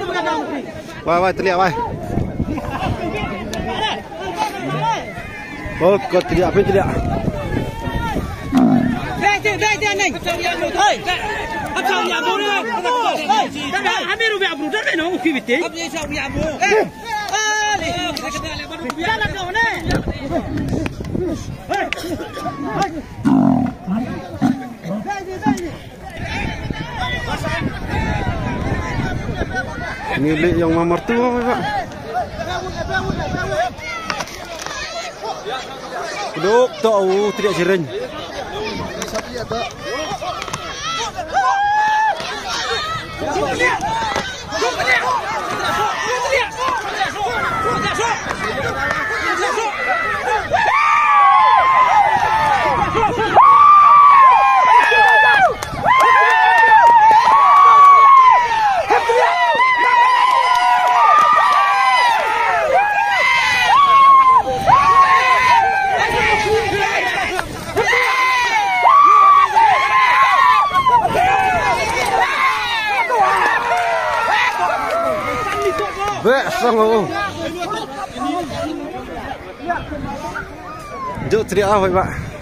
Vai, teriak vai. Oh, kau teriak apa teriak? Milik yang mamar tu apa Pak? Duduk tahu tidak sering. Sang Jauh teriak apa Pak?